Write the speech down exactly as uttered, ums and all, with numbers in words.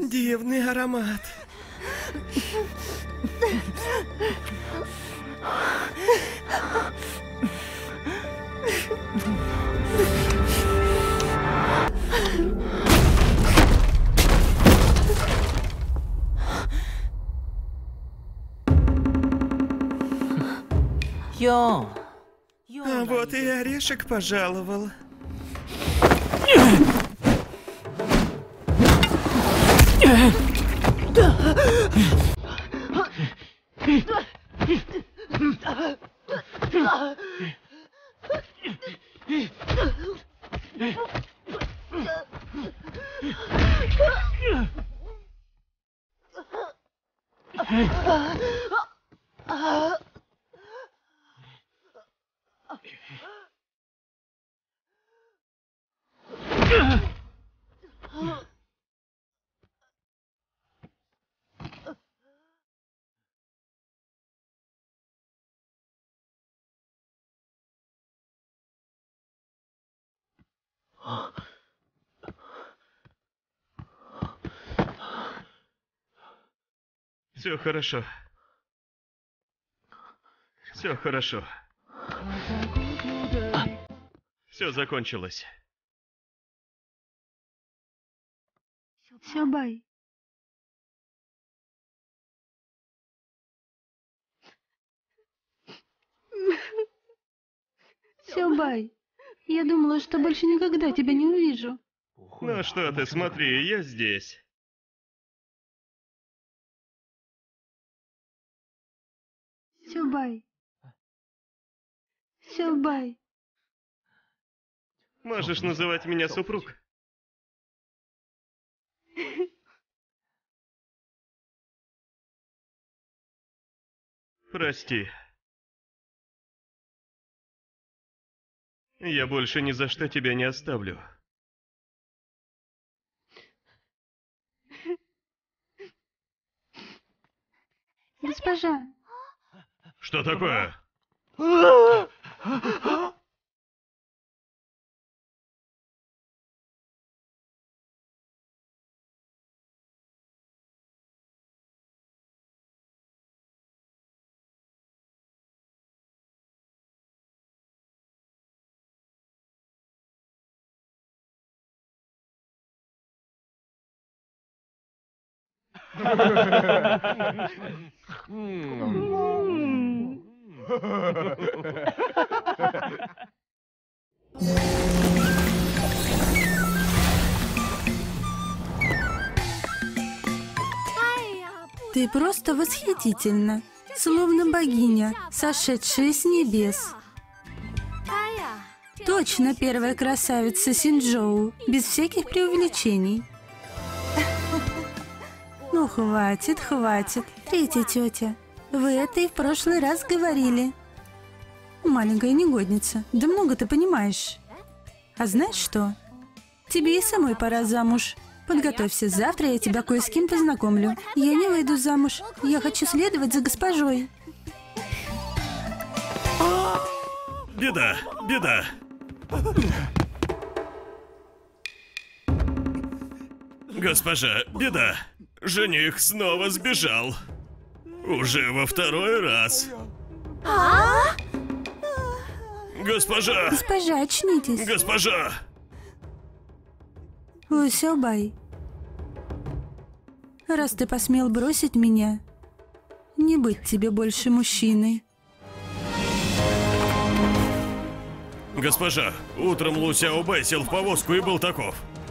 Дивный аромат. Йо. А вот и орешек пожаловал. Все хорошо. Все хорошо. Все закончилось. Сёбай. Сёбай. Я думала, что больше никогда тебя не увижу. Ну что ты, смотри, я здесь. Сёбай. Сёбай. Можешь называть меня супруг. Прости. Я больше ни за что тебя не оставлю. Госпожа. Что такое? Ты просто восхитительна, словно богиня, сошедшая с небес. Точно первая красавица Синчжоу, без всяких преувеличений. Ну, хватит, хватит. Третья тетя, вы это и в прошлый раз говорили. Маленькая негодница, да много ты понимаешь. А знаешь что? Тебе и самой пора замуж. Подготовься, завтра я тебя кое с кем познакомлю. Я не выйду замуж, я хочу следовать за госпожой. Беда, беда. Госпожа, беда. Жених снова сбежал. Уже во второй раз. А? Госпожа! Госпожа, очнитесь. Госпожа! Лу Сяобай, раз ты посмел бросить меня, не быть тебе больше мужчиной. Госпожа, утром Лу Сяобай сел в повозку и был таков.